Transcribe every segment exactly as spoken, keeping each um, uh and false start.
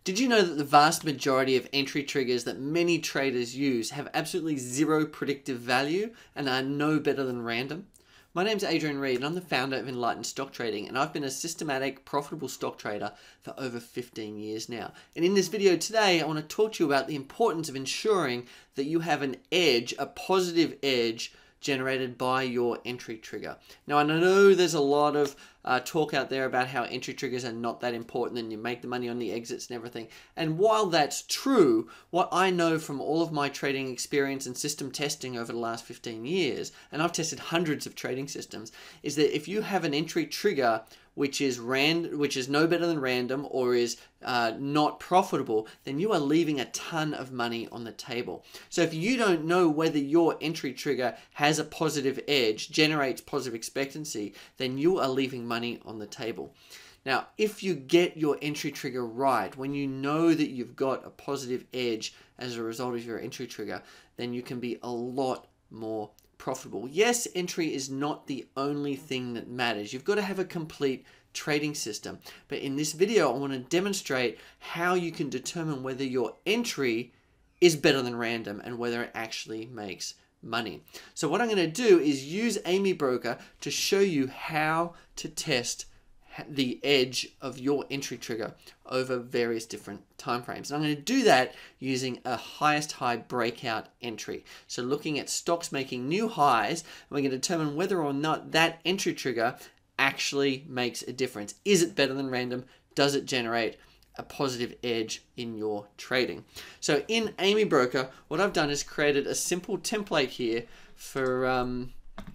Did you know that the vast majority of entry triggers that many traders use have absolutely zero predictive value and are no better than random? My name's Adrian Reed and I'm the founder of Enlightened Stock Trading, and I've been a systematic, profitable stock trader for over fifteen years now. And in this video today, I want to talk to you about the importance of ensuring that you have an edge, a positive edge, generated by your entry trigger. Now, I know there's a lot of uh, talk out there about how entry triggers are not that important and you make the money on the exits and everything. And while that's true, what I know from all of my trading experience and system testing over the last fifteen years, and I've tested hundreds of trading systems, is that if you have an entry trigger which is ran, which is no better than random or is uh, not profitable, then you are leaving a ton of money on the table. So if you don't know whether your entry trigger has a positive edge, generates positive expectancy, then you are leaving money on the table. Now, if you get your entry trigger right, when you know that you've got a positive edge as a result of your entry trigger, then you can be a lot more profitable. Yes, entry is not the only thing that matters. You've got to have a complete trading system. But in this video, I want to demonstrate how you can determine whether your entry is better than random and whether it actually makes money. So what I'm going to do is use Amibroker to show you how to test the edge of your entry trigger over various different time frames. And I'm going to do that using a highest high breakout entry. So looking at stocks making new highs, we're going to determine whether or not that entry trigger actually makes a difference. Is it better than random? Does it generate a positive edge in your trading? So in Amibroker, what I've done is created a simple template here for, um,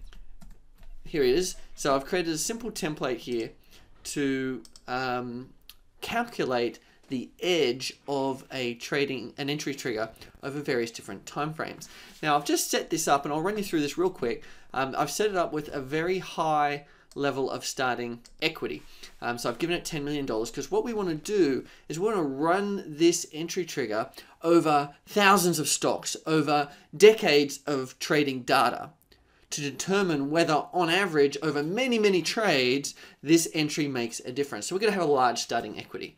here it is. So I've created a simple template here to um, calculate the edge of a trading, an entry trigger over various different time frames. Now I've just set this up and I'll run you through this real quick. Um, I've set it up with a very high level of starting equity. Um, so I've given it ten million dollars because what we want to do is we want to run this entry trigger over thousands of stocks, over decades of trading data, to determine whether, on average, over many, many trades, this entry makes a difference. So we're going to have a large starting equity.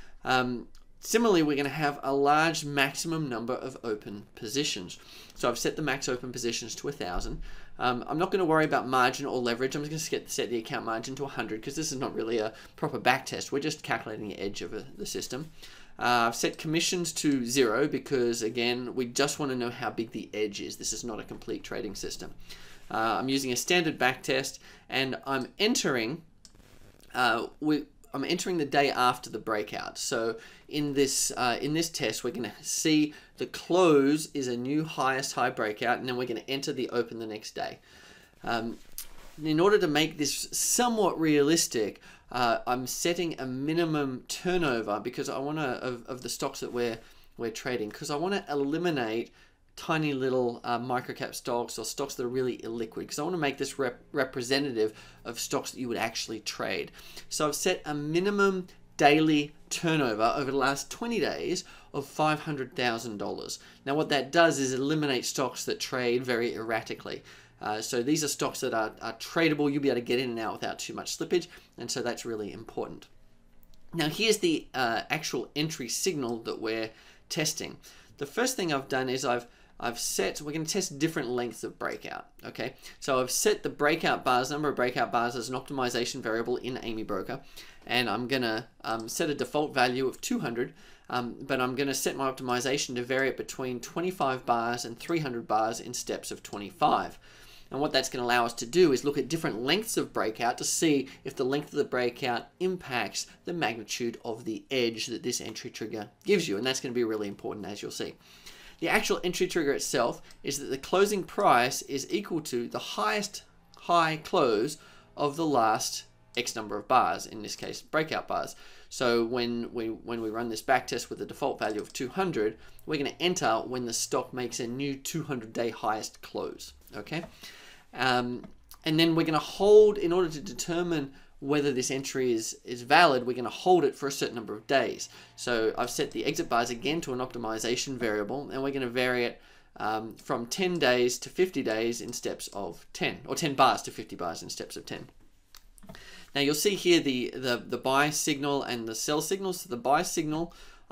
Um, similarly, we're going to have a large maximum number of open positions. So I've set the max open positions to one thousand. Um, I'm not going to worry about margin or leverage. I'm just going to set the account margin to one hundred because this is not really a proper back test. We're just calculating the edge of a, the system. Uh, I've set commissions to zero because, again, we just want to know how big the edge is. This is not a complete trading system. Uh, I'm using a standard back test, and I'm entering uh, we, I'm entering the day after the breakout. So in this uh, in this test, we're going to see the close is a new highest high breakout, and then we're going to enter the open the next day. Um, in order to make this somewhat realistic, uh, I'm setting a minimum turnover because I want to of, of the stocks that we're we're trading, because I want to eliminate tiny little uh, microcap stocks or stocks that are really illiquid, because I want to make this rep representative of stocks that you would actually trade. So I've set a minimum daily turnover over the last twenty days of five hundred thousand dollars. Now what that does is eliminate stocks that trade very erratically. Uh, so these are stocks that are, are tradable. You'll be able to get in and out without too much slippage, and so that's really important. Now here's the uh, actual entry signal that we're testing. The first thing I've done is I've I've set, we're going to test different lengths of breakout, okay? So I've set the breakout bars, number of breakout bars as an optimization variable in Amibroker, and I'm going to um, set a default value of two hundred, um, but I'm going to set my optimization to vary it between twenty-five bars and three hundred bars in steps of twenty-five. And what that's going to allow us to do is look at different lengths of breakout to see if the length of the breakout impacts the magnitude of the edge that this entry trigger gives you, and that's going to be really important, as you'll see. The actual entry trigger itself is that the closing price is equal to the highest high close of the last X number of bars, in this case breakout bars. So when we when we run this back test with a default value of two hundred, we're going to enter when the stock makes a new two hundred day highest close. Okay, um, and then we're going to hold, in order to determine whether this entry is, is valid, we're going to hold it for a certain number of days. So I've set the exit bars again to an optimization variable, and we're going to vary it um, from ten days to fifty days in steps of ten, or ten bars to fifty bars in steps of ten. Now you'll see here the, the, the buy signal and the sell signal. So the buy signal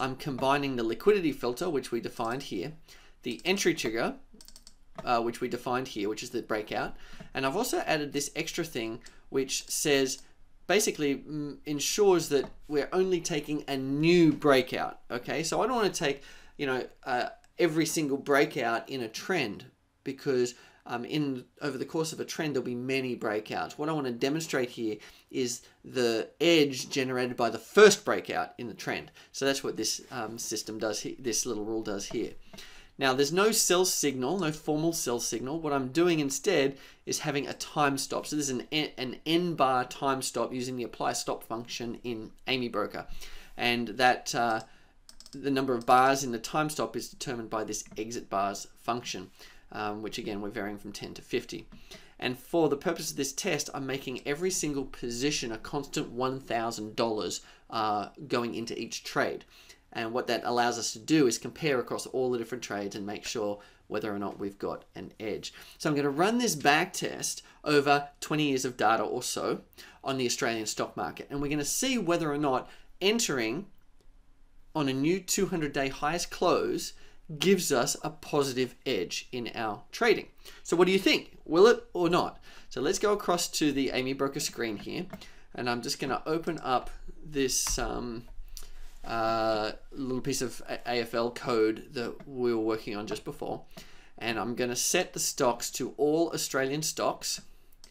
I'm combining the liquidity filter, which we defined here, the entry trigger, uh, which we defined here, which is the breakout, and I've also added this extra thing which says, basically mm, ensures that we're only taking a new breakout. Okay, so I don't want to take, you know, uh, every single breakout in a trend, because um, in over the course of a trend there'll be many breakouts. What I want to demonstrate here is the edge generated by the first breakout in the trend. So that's what this um, system does, this little rule does here. Now there's no sell signal, no formal sell signal. What I'm doing instead is having a time stop. So this is an N, an N bar time stop using the apply stop function in Amibroker, and that uh, the number of bars in the time stop is determined by this exit bars function, um, which again we're varying from ten to fifty. And for the purpose of this test, I'm making every single position a constant one thousand dollars uh, going into each trade. And what that allows us to do is compare across all the different trades and make sure whether or not we've got an edge. So I'm going to run this back test over twenty years of data or so on the Australian stock market. And we're going to see whether or not entering on a new two hundred day highest close gives us a positive edge in our trading. So what do you think? Will it or not? So let's go across to the Amibroker screen here. And I'm just going to open up this um, uh, little piece of A F L code that we were working on just before. And I'm going to set the stocks to all Australian stocks.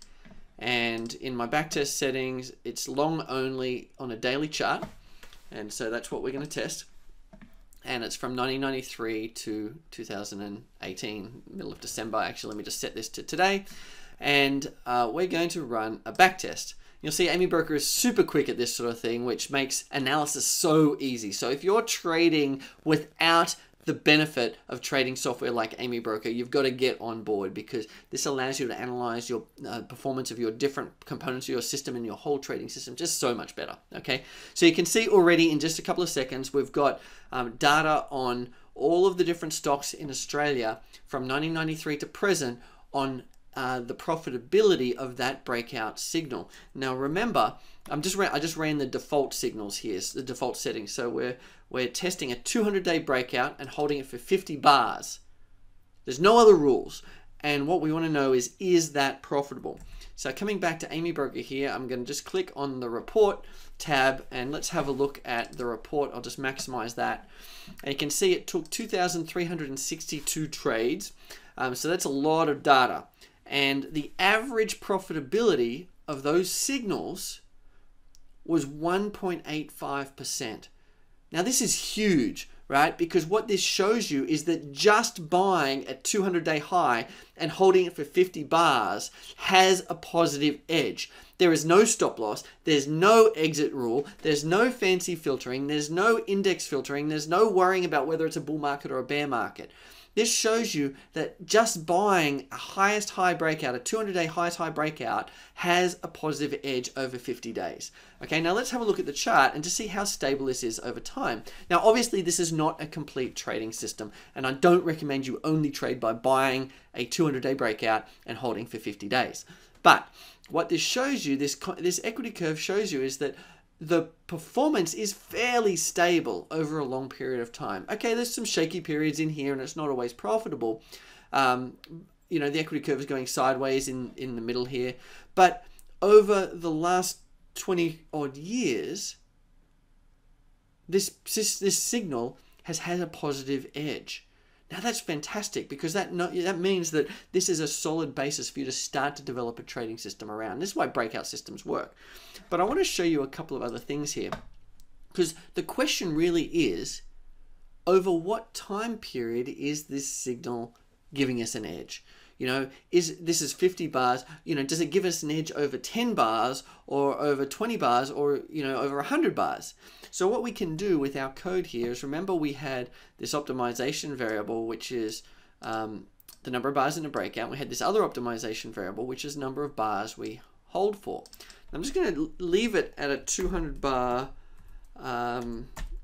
And in my backtest settings, it's long only on a daily chart. And so that's what we're going to test. And it's from nineteen ninety-three to two thousand eighteen, middle of December. Actually, let me just set this to today. And uh, we're going to run a backtest. You'll see Amibroker is super quick at this sort of thing, which makes analysis so easy. So if you're trading without the benefit of trading software like Amibroker, you've got to get on board, because this allows you to analyze your uh, performance of your different components of your system and your whole trading system just so much better. Okay, so you can see already in just a couple of seconds we've got um, data on all of the different stocks in Australia from nineteen ninety-three to present on Uh, the profitability of that breakout signal. Now remember, I'm just ran, I just ran the default signals here, so the default settings. So we're we're testing a two hundred day breakout and holding it for fifty bars. There's no other rules, and what we want to know is is that profitable? So coming back to Amibroker here, I'm going to just click on the report tab and let's have a look at the report. I'll just maximize that, and you can see it took two thousand three hundred sixty-two trades. Um, so that's a lot of data. And the average profitability of those signals was one point eight five percent. Now this is huge, right? Because what this shows you is that just buying a two hundred day high and holding it for fifty bars has a positive edge. There is no stop loss, there's no exit rule, there's no fancy filtering, there's no index filtering, there's no worrying about whether it's a bull market or a bear market. This shows you that just buying a highest high breakout, a two hundred day highest high breakout, has a positive edge over fifty days. Okay, now let's have a look at the chart and to see how stable this is over time. Now, obviously, this is not a complete trading system, and I don't recommend you only trade by buying a two hundred day breakout and holding for fifty days. But what this shows you, this, this equity curve shows you, is that the performance is fairly stable over a long period of time. Okay, there's some shaky periods in here and it's not always profitable. Um, you know, the equity curve is going sideways in, in the middle here. But over the last twenty odd years, this, this, this signal has had a positive edge. Now that's fantastic, because that no, that means that this is a solid basis for you to start to develop a trading system around. This is why breakout systems work. But I want to show you a couple of other things here, because the question really is, over what time period is this signal giving us an edge? You know, is this is fifty bars, you know, does it give us an edge over ten bars or over twenty bars or, you know, over one hundred bars? So what we can do with our code here is, remember we had this optimization variable, which is um, the number of bars in a breakout. We had this other optimization variable, which is number of bars we hold for. I'm just going to leave it at a two hundred bar um,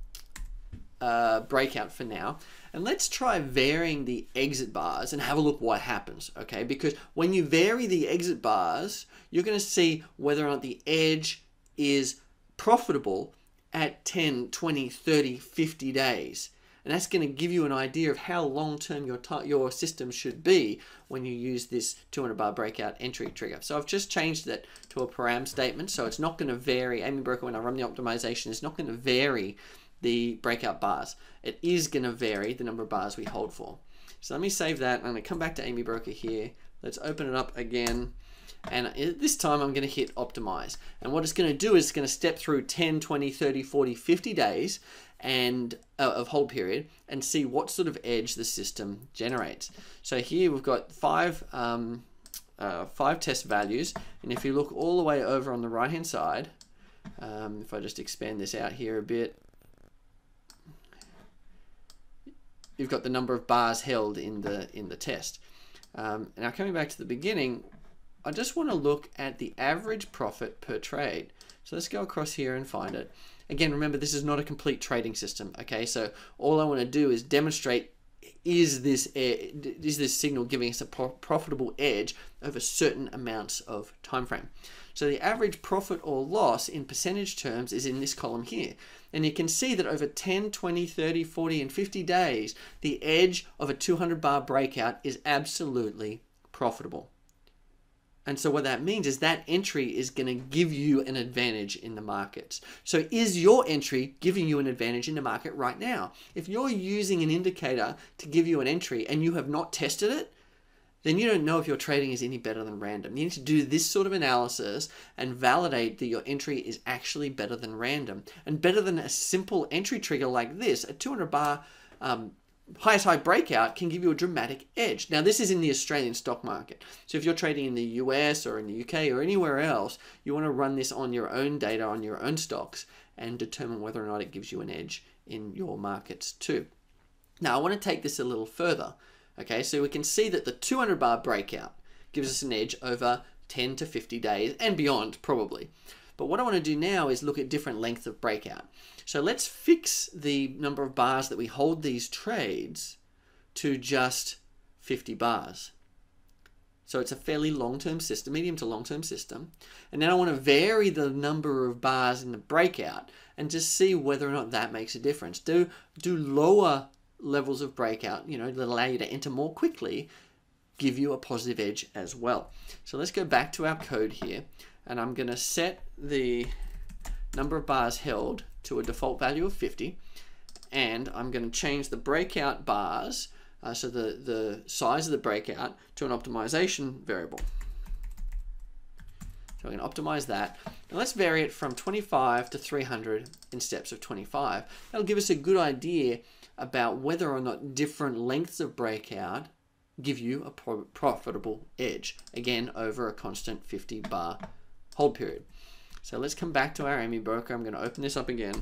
uh, breakout for now. And let's try varying the exit bars and have a look what happens, okay? Because when you vary the exit bars, you're going to see whether or not the edge is profitable at ten, twenty, thirty, fifty days. And that's going to give you an idea of how long-term your your system should be when you use this two hundred bar breakout entry trigger. So I've just changed that to a param statement, so it's not going to vary. Amibroker, when I run the optimization, is not going to vary the breakout bars. It is going to vary the number of bars we hold for. So let me save that. I'm going to come back to Amibroker here. Let's open it up again. And this time I'm going to hit optimize. And what it's going to do is it's going to step through ten, twenty, thirty, forty, fifty days and uh, of hold period and see what sort of edge the system generates. So here we've got five, um, uh, five test values. And if you look all the way over on the right hand side, um, if I just expand this out here a bit, you've got the number of bars held in the, in the test. Um, now coming back to the beginning, I just want to look at the average profit per trade. So let's go across here and find it. Again, remember, this is not a complete trading system. Okay, so all I want to do is demonstrate, is this is this signal giving us a profitable edge over certain amounts of time frame. So the average profit or loss in percentage terms is in this column here. And you can see that over ten, twenty, thirty, forty, and fifty days, the edge of a two hundred bar breakout is absolutely profitable. And so what that means is that entry is going to give you an advantage in the markets. So is your entry giving you an advantage in the market right now? If you're using an indicator to give you an entry and you have not tested it, then you don't know if your trading is any better than random. You need to do this sort of analysis and validate that your entry is actually better than random and better than a simple entry trigger like this. A two hundred bar um, highest high breakout can give you a dramatic edge. Now, this is in the Australian stock market. So if you're trading in the U S or in the U K or anywhere else, you want to run this on your own data, on your own stocks, and determine whether or not it gives you an edge in your markets too. Now, I want to take this a little further. Okay, so we can see that the two hundred bar breakout gives us an edge over ten to fifty days and beyond, probably. But what I want to do now is look at different lengths of breakout. So let's fix the number of bars that we hold these trades to just fifty bars. So it's a fairly long-term system, medium to long-term system. And then I want to vary the number of bars in the breakout and just see whether or not that makes a difference. Do, do lower levels of breakout, you know, that allow you to enter more quickly, give you a positive edge as well. So let's go back to our code here, and I'm going to set the number of bars held to a default value of fifty, and I'm going to change the breakout bars, uh, so the, the size of the breakout, to an optimization variable. So I'm going to optimize that. And let's vary it from twenty-five to three hundred in steps of twenty-five. That'll give us a good idea about whether or not different lengths of breakout give you a pro profitable edge, again, over a constant fifty bar hold period. So let's come back to our Amibroker. I'm going to open this up again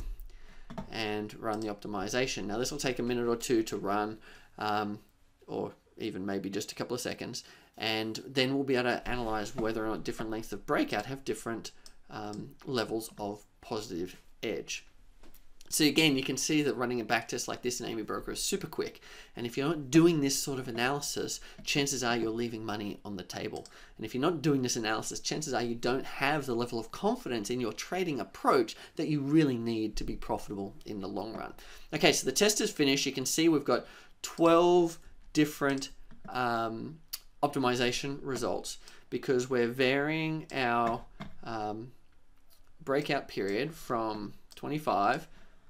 and run the optimization. Now this will take a minute or two to run, um, or even maybe just a couple of seconds, and then we'll be able to analyze whether or not different lengths of breakout have different um, levels of positive edge. So again, you can see that running a backtest like this in Amibroker is super quick. And if you're not doing this sort of analysis, chances are you're leaving money on the table. And if you're not doing this analysis, chances are you don't have the level of confidence in your trading approach that you really need to be profitable in the long run. Okay, so the test is finished. You can see we've got twelve different um, optimization results because we're varying our um, breakout period from twenty-five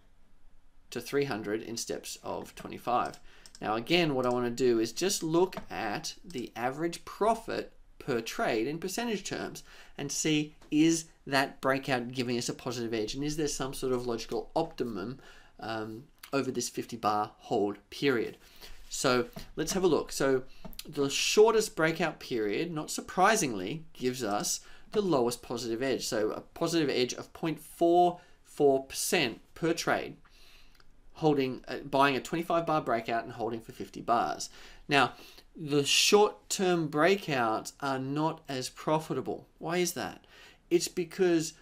to three hundred in steps of twenty-five. Now again, what I want to do is just look at the average profit per trade in percentage terms and see, is that breakout giving us a positive edge, and is there some sort of logical optimum um, over this fifty bar hold period. So let's have a look. So the shortest breakout period, not surprisingly, gives us the lowest positive edge. So a positive edge of zero point four four percent per trade, holding, uh, buying a twenty-five bar breakout and holding for fifty bars. Now, the short-term breakouts are not as profitable. Why is that? It's because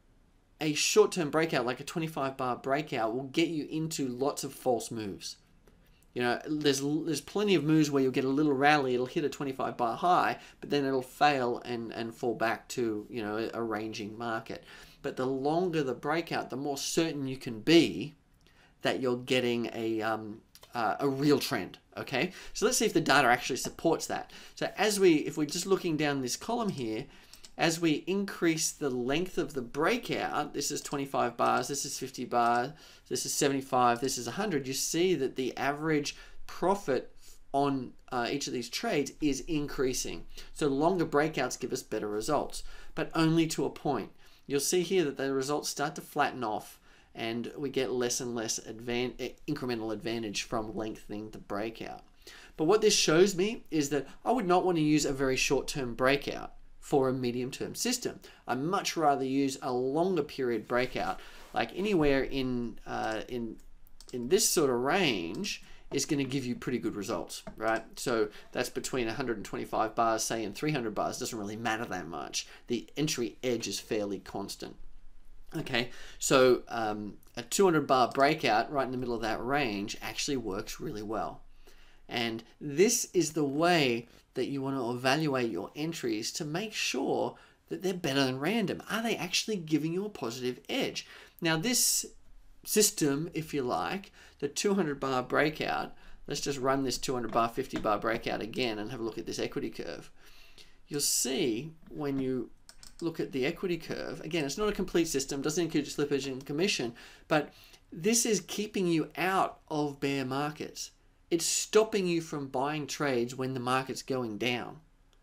a short-term breakout, like a twenty-five bar breakout, will get you into lots of false moves. You know, there's there's plenty of moves where you'll get a little rally, it'll hit a twenty-five bar high, but then it'll fail and, and fall back to, you know, a ranging market. but the longer the breakout, the more certain you can be that you're getting a, um, uh, a real trend, okay? So let's see if the data actually supports that. So as we, if we're just looking down this column here, as we increase the length of the breakout, this is twenty-five bars, this is fifty bars, this is seventy-five, this is one hundred, you see that the average profit on uh, each of these trades is increasing. So longer breakouts give us better results, but only to a point. You'll see here that the results start to flatten off and we get less and less advan incremental advantage from lengthening the breakout. But what this shows me is that I would not want to use a very short-term breakout for a medium-term system. I'd much rather use a longer period breakout, like anywhere in, uh, in, in this sort of range is going to give you pretty good results, right? So that's between one hundred twenty-five bars, say, and three hundred bars. Doesn't really matter that much. The entry edge is fairly constant. Okay, so um, a two hundred bar breakout right in the middle of that range actually works really well. And this is the way that you want to evaluate your entries to make sure that they're better than random. Are they actually giving you a positive edge? Now this system, if you like, the two hundred bar breakout, let's just run this two hundred bar, fifty bar breakout again and have a look at this equity curve. You'll see when you look at the equity curve, again, it's not a complete system, doesn't include slippage and commission, but this is keeping you out of bear markets. It's stopping you from buying trades when the market's going down.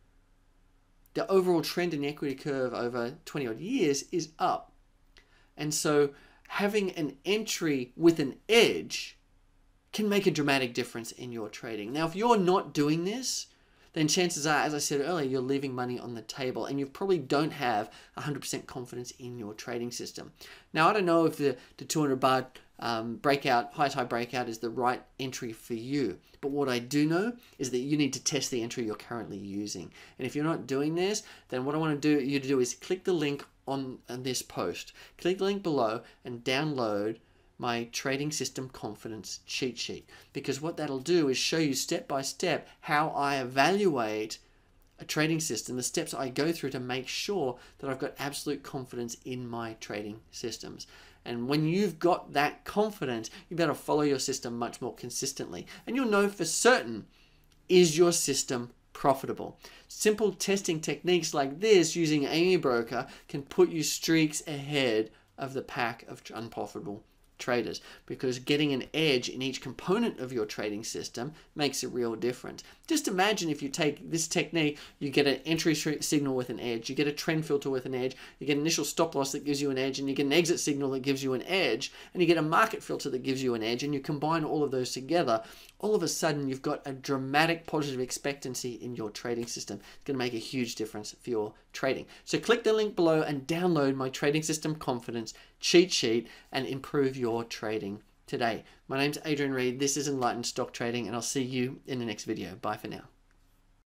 The overall trend in the equity curve over twenty odd years is up. And so having an entry with an edge can make a dramatic difference in your trading. Now, if you're not doing this, then chances are, as I said earlier, you're leaving money on the table and you probably don't have one hundred percent confidence in your trading system. Now, I don't know if the, the two hundred bar um, breakout, high tie breakout is the right entry for you. But what I do know is that you need to test the entry you're currently using. And if you're not doing this, then what I want to do you to do is click the link on, on this post. Click the link below and download my trading system confidence cheat sheet, because what that'll do is show you step by step how I evaluate a trading system, the steps I go through to make sure that I've got absolute confidence in my trading systems. And when you've got that confidence, you better follow your system much more consistently, and you'll know for certain, is your system profitable? Simple testing techniques like this using Amibroker can put you streaks ahead of the pack of unprofitable traders, because getting an edge in each component of your trading system makes a real difference. Just imagine if you take this technique, you get an entry signal with an edge, you get a trend filter with an edge, you get an initial stop loss that gives you an edge, and you get an exit signal that gives you an edge, and you get a market filter that gives you an edge, and you combine all of those together, all of a sudden you've got a dramatic positive expectancy in your trading system. It's going to make a huge difference for your trading. So click the link below and download my trading system confidence cheat sheet and improve your trading today. My name's Adrian Reed. This is Enlightened Stock Trading, and I'll see you in the next video. Bye for now.